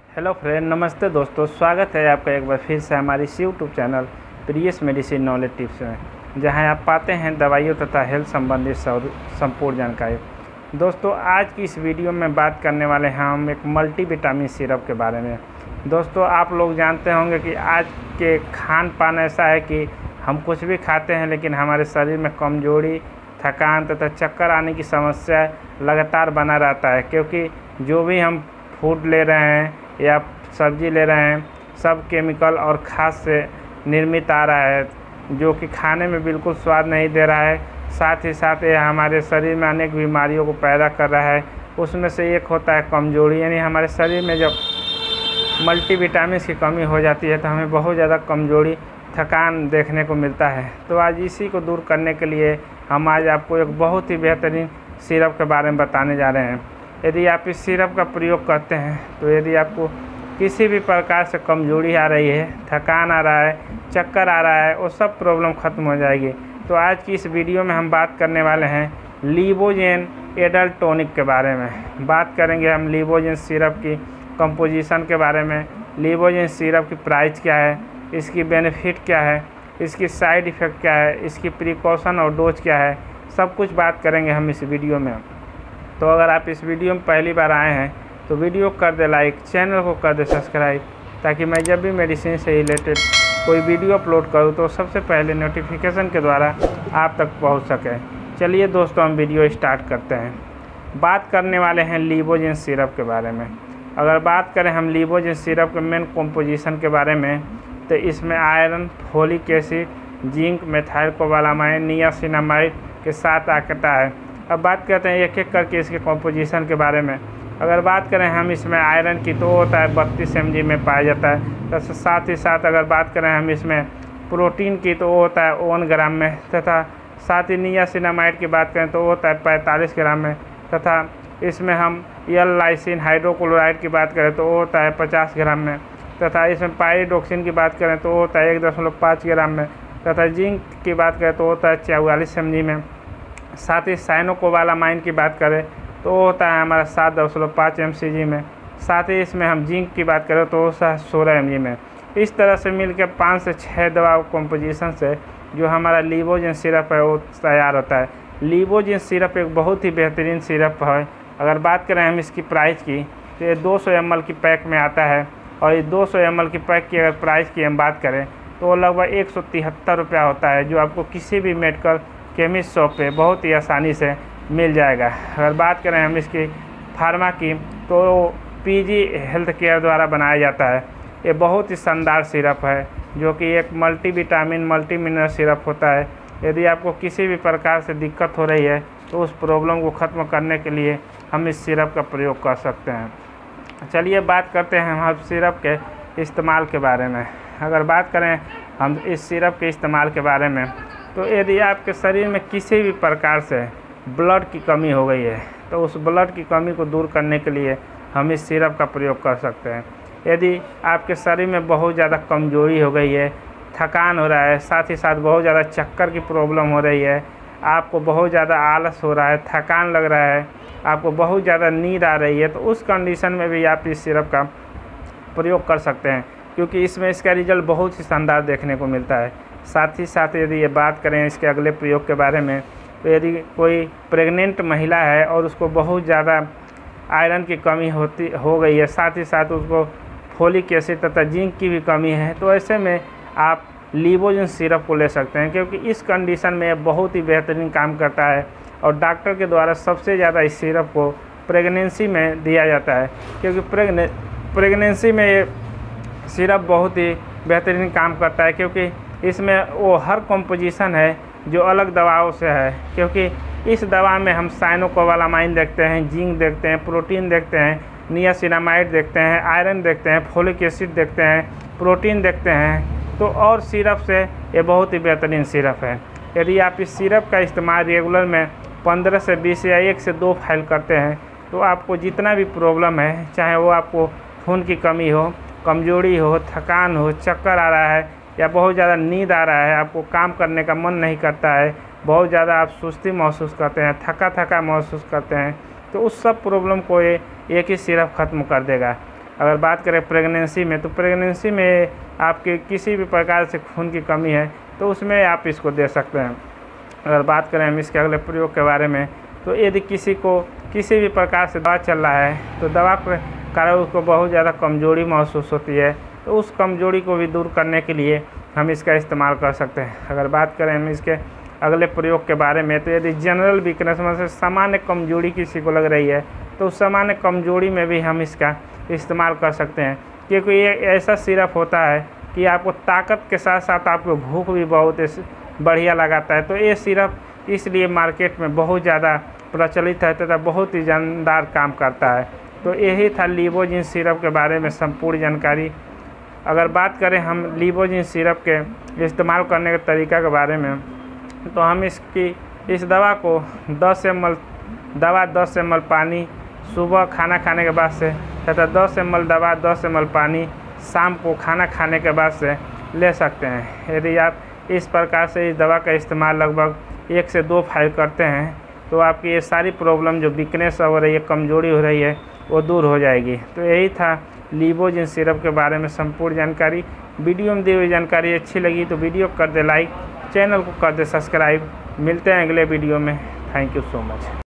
Hello friend, नमस्ते दोस्तों। स्वागत है आपका एक बार फिर से हमारी इस यूट्यूब चैनल प्रियस मेडिसिन नॉलेज टिप्स में, जहां आप पाते हैं दवाइयों तथा हेल्थ संबंधित संपूर्ण जानकारी। दोस्तों, आज की इस वीडियो में बात करने वाले हैं हम एक मल्टीविटामिन सिरप के बारे में। दोस्तों, आप लोग जानते होंगे कि आज के खान पान ऐसा है कि हम कुछ भी खाते हैं लेकिन हमारे शरीर में कमजोरी, थकान तथा चक्कर आने की समस्या लगातार बना रहता है, क्योंकि जो भी हम फूड ले रहे हैं या सब्जी ले रहे हैं सब केमिकल और खाद से निर्मित आ रहा है, जो कि खाने में बिल्कुल स्वाद नहीं दे रहा है। साथ ही साथ ये हमारे शरीर में अनेक बीमारियों को पैदा कर रहा है। उसमें से एक होता है कमजोरी, यानी हमारे शरीर में जब मल्टीविटामिन की कमी हो जाती है तो हमें बहुत ज़्यादा कमजोरी, थकान देखने को मिलता है। तो आज इसी को दूर करने के लिए हम आज आपको एक बहुत ही बेहतरीन सिरप के बारे में बताने जा रहे हैं। यदि आप इस सिरप का प्रयोग करते हैं तो यदि आपको किसी भी प्रकार से कमजोरी आ रही है, थकान आ रहा है, चक्कर आ रहा है, वो सब प्रॉब्लम ख़त्म हो जाएगी। तो आज की इस वीडियो में हम बात करने वाले हैं लिबोजेन एडल्ट टॉनिक के बारे में। बात करेंगे हम लिबोजेन सिरप की कंपोजिशन के बारे में, लिबोजेन सिरप की प्राइस क्या है, इसकी बेनिफिट क्या है, इसकी साइड इफ़ेक्ट क्या है, इसकी प्रिकॉशन और डोज क्या है, सब कुछ बात करेंगे हम इस वीडियो में। तो अगर आप इस वीडियो में पहली बार आए हैं तो वीडियो कर दे लाइक, चैनल को कर दे सब्सक्राइब, ताकि मैं जब भी मेडिसिन से रिलेटेड कोई वीडियो अपलोड करूं तो सबसे पहले नोटिफिकेशन के द्वारा आप तक पहुंच सके। चलिए दोस्तों, हम वीडियो स्टार्ट करते हैं। बात करने वाले हैं लिबोजेन सिरप के बारे में। अगर बात करें हम लिबोजेन सिरप के मेन कॉम्पोजिशन के बारे में तो इसमें iron, folic acid, zinc, methyl cobalamin, niacinamide के साथ आता है। अब बात करते हैं एक एक करके इसके कॉम्पोजिशन के बारे में। अगर बात करें हम इसमें आयरन की तो होता है 32 mg में पाया जाता है। तथा साथ ही साथ अगर बात करें हम इसमें प्रोटीन की तो वो होता है 1 ग्राम में। तथा साथ ही नियासिनामाइड की बात करें तो वो होता है 45 ग्राम में। तथा इसमें हम यल लाइसिन हाइड्रोक्लोराइड की बात करें तो वो होता है 50 ग्राम में। तथा इसमें पायरिडोक्सिन की बात करें तो वो होता है 1.5 ग्राम में। तथा जिंक की बात करें तो होता है 44 mg में। साथ ही साइनोकोबालामाइन की बात करें तो होता है हमारा 7.5 mcg में। साथ ही इसमें हम जिंक की बात करें तो होता है 16 mg में। इस तरह से मिलकर 5 से 6 दवा कॉम्पोजिशन से जो हमारा लिबोजेन सिरप है वो तैयार होता है। लिबोजेन सिरप एक बहुत ही बेहतरीन सिरप है। अगर बात करें हम इसकी प्राइस की तो ये 200 ml की पैक में आता है, और इस 200 ml की पैक की अगर प्राइस की हम बात करें तो वो लगभग 173 रुपया होता है, जो आपको किसी भी मेडिकल केमिस्ट शॉप पे बहुत ही आसानी से मिल जाएगा। अगर बात करें हम इसकी फार्मा की तो पीजी हेल्थ केयर द्वारा बनाया जाता है। ये बहुत ही शानदार सिरप है, जो कि एक मल्टीविटामिन मल्टी मिनरल सिरप होता है। यदि आपको किसी भी प्रकार से दिक्कत हो रही है तो उस प्रॉब्लम को ख़त्म करने के लिए हम इस सिरप का प्रयोग कर सकते हैं। चलिए बात करते हैं हम सिरप के इस्तेमाल के बारे में। अगर बात करें हम इस सिरप के इस्तेमाल के बारे में तो यदि आपके शरीर में किसी भी प्रकार से ब्लड की कमी हो गई है तो उस ब्लड की कमी को दूर करने के लिए हम इस सिरप का प्रयोग कर सकते हैं। यदि आपके शरीर में बहुत ज़्यादा कमजोरी हो गई है, थकान हो रहा है, साथ ही साथ बहुत ज़्यादा चक्कर की प्रॉब्लम हो रही है, आपको बहुत ज़्यादा आलस हो रहा है, थकान लग रहा है, आपको बहुत ज़्यादा नींद आ रही है, तो उस कंडीशन में भी आप इस सिरप का प्रयोग कर सकते हैं, क्योंकि इसमें इसका रिजल्ट बहुत ही शानदार देखने को मिलता है। साथ ही साथ यदि ये बात करें इसके अगले प्रयोग के बारे में तो यदि कोई प्रेग्नेंट महिला है और उसको बहुत ज़्यादा आयरन की कमी हो गई है, साथ ही साथ उसको फोलिक एसिड तथा जिंक की भी कमी है, तो ऐसे में आप लिबोजेन सिरप को ले सकते हैं, क्योंकि इस कंडीशन में ये बहुत ही बेहतरीन काम करता है। और डॉक्टर के द्वारा सबसे ज़्यादा इस सिरप को प्रेगनेंसी में दिया जाता है, क्योंकि प्रेगनेंसी में ये सिरप बहुत ही बेहतरीन काम करता है, क्योंकि इसमें वो हर कंपोजिशन है जो अलग दवाओं से है। क्योंकि इस दवा में हम साइनोकोबालामाइन देखते हैं, जिंक देखते हैं, प्रोटीन देखते हैं, नियासिनामाइड देखते हैं, आयरन देखते हैं, फोलिक एसिड देखते हैं, प्रोटीन देखते हैं। तो और सिरप से ये बहुत ही बेहतरीन सिरप है। यदि आप इस सिरप का इस्तेमाल रेगुलर में 15 से 20 या 1 से 2 फाइल करते हैं तो आपको जितना भी प्रॉब्लम है, चाहे वो आपको खून की कमी हो, कमजोरी हो, थकान हो, चक्कर आ रहा है या बहुत ज़्यादा नींद आ रहा है, आपको काम करने का मन नहीं करता है, बहुत ज़्यादा आप सुस्ती महसूस करते हैं, थका थका महसूस करते हैं, तो उस सब प्रॉब्लम को ये एक ही सिरप ख़त्म कर देगा। अगर बात करें प्रेगनेंसी में, तो प्रेगनेंसी में आपके किसी भी प्रकार से खून की कमी है तो उसमें आप इसको दे सकते हैं। अगर बात करें हम इसके अगले प्रयोग के बारे में, तो यदि किसी को किसी भी प्रकार से दवा चल रहा है तो दवा के कारण उसको बहुत ज़्यादा कमज़ोरी महसूस होती है, तो उस कमज़ोरी को भी दूर करने के लिए हम इसका इस्तेमाल कर सकते हैं। अगर बात करें हम इसके अगले प्रयोग के बारे में, तो यदि जनरल वीकनेस मतलब सामान्य कमज़ोरी किसी को लग रही है तो उस सामान्य कमज़ोरी में भी हम इसका इस्तेमाल कर सकते हैं, क्योंकि ये ऐसा सिरप होता है कि आपको ताकत के साथ साथ आपको भूख भी बहुत बढ़िया लगाता है। तो ये सिरप इसलिए मार्केट में बहुत ज़्यादा प्रचलित है तथा बहुत ही जानदार काम करता है। तो यही था लिवोजिन सिरप के बारे में संपूर्ण जानकारी। अगर बात करें हम लिवोजिन सिरप के इस्तेमाल करने के तरीका के बारे में, तो हम इस दवा को 10 ml दवा 10 ml पानी सुबह खाना खाने के बाद से तथा 10 ml दवा 10 ml पानी शाम को खाना खाने के बाद से ले सकते हैं। यदि आप इस प्रकार से इस दवा का इस्तेमाल लगभग 1 से 2 फाइल करते हैं तो आपकी ये सारी प्रॉब्लम जो वीकनेस हो रही है, कमज़ोरी हो रही है, वो दूर हो जाएगी। तो यही था लिवोजिन सिरप के बारे में संपूर्ण जानकारी। वीडियो में दी हुई जानकारी अच्छी लगी तो वीडियो को कर दे लाइक, चैनल को कर दे सब्सक्राइब। मिलते हैं अगले वीडियो में। Thank you so much.